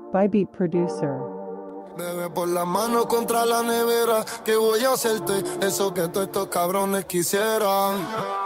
by Beat Producer. Bebé, por la mano contra la nevera, que voy a hacerte eso que todos estos cabrones quisieran.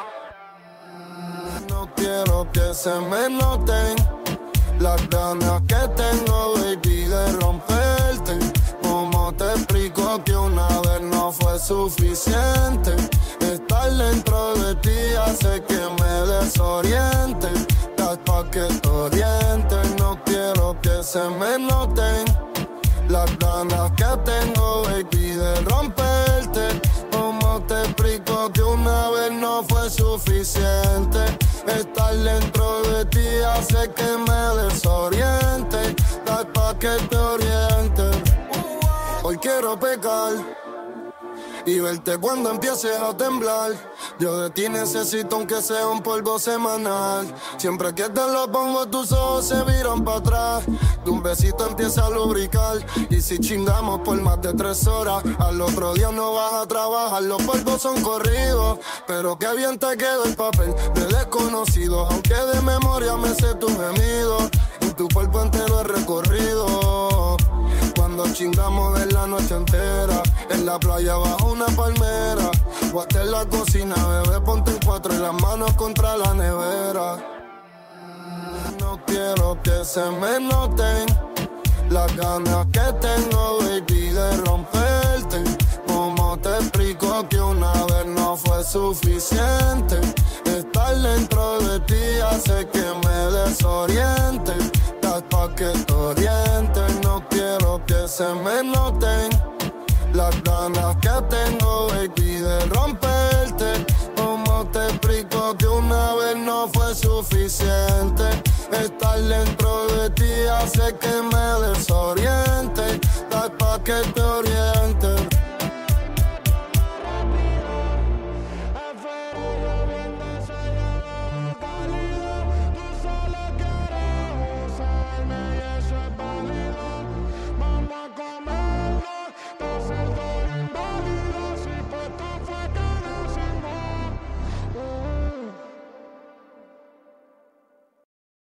No quiero que se me noten las ganas que tengo, baby, de romperte. ¿Cómo te explico que una vez no fue suficiente? Estar dentro de ti hace que me desoriente. Estás pa' que te orientes. No quiero que se me noten las ganas que tengo, baby, de romperte. ¿Cómo te explico que una vez no fue suficiente? Estar dentro de ti hace que me desoriente. Estás pa' que te orientes. Hoy quiero pecar y verte cuando empieces a temblar. Yo de ti necesito aunque sea un polvo semanal. Siempre que te lo pongo tus ojos se viran para atrás. De un besito empieza a lubricar. Y si chingamos por más de 3 horas, al otro día no vas a trabajar. Los polvos son corridos, pero qué bien te quedó el papel de desconocido. Aunque de memoria me sé tus gemidos y tu cuerpo entero es recorrido. Cuando chingamos de la noche entera, en la playa bajo una palmera, o hasta en la cocina, bebé, ponte en 4 y las manos contra la nevera. No quiero que se me noten las ganas que tengo, baby, de romperte. ¿Cómo te explico que una vez no fue suficiente? Estar dentro de ti hace que me desoriente. Estás pa' que te orientes. No quiero que se me noten las ganas que tengo, baby, de romperte. ¿Cómo te explico que una vez no fue suficiente? Estar dentro de ti hace que me desoriente. Estás pa' que te orientes.